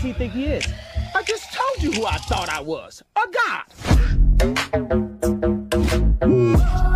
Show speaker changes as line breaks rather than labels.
he think he is?
I just told you who I thought I was. A god.